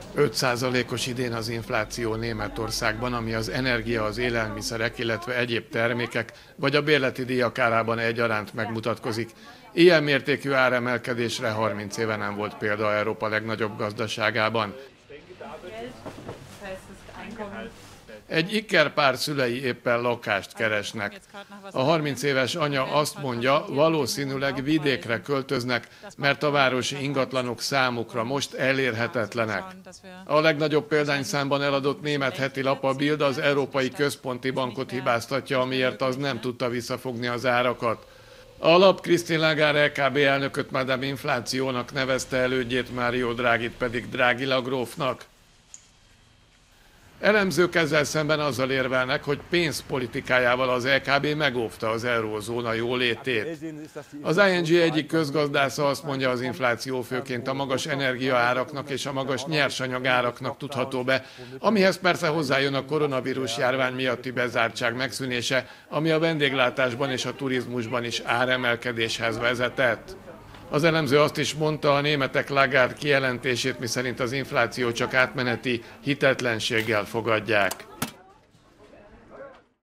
5%-os idén az infláció Németországban, ami az energia, az élelmiszerek, illetve egyéb termékek vagy a bérleti díjak árában egyaránt megmutatkozik. Ilyen mértékű áremelkedésre 30 éve nem volt példa Európa legnagyobb gazdaságában. Egy ikerpár szülei éppen lakást keresnek. A 30 éves anya azt mondja, valószínűleg vidékre költöznek, mert a városi ingatlanok számukra most elérhetetlenek. A legnagyobb példányszámban eladott német heti lap, a Bild, az Európai Központi Bankot hibáztatja, amiért az nem tudta visszafogni az árakat. A lap Christine Lagarde LKB elnököt Madame inflációnak nevezte, elődjét Mario Draghit pedig Dragila grófnak. Elemzők ezzel szemben azzal érvelnek, hogy pénzpolitikájával az LKB megóvta az eurózóna jólétét. Az ING egyik közgazdásza azt mondja, az infláció főként a magas energiaáraknak és a magas nyersanyagáraknak tudható be, amihez persze hozzájön a koronavírus járvány miatti bezártság megszűnése, ami a vendéglátásban és a turizmusban is áremelkedéshez vezetett. Az elemző azt is mondta, a németek Lagarde kijelentését, miszerint az infláció csak átmeneti, hitetlenséggel fogadják.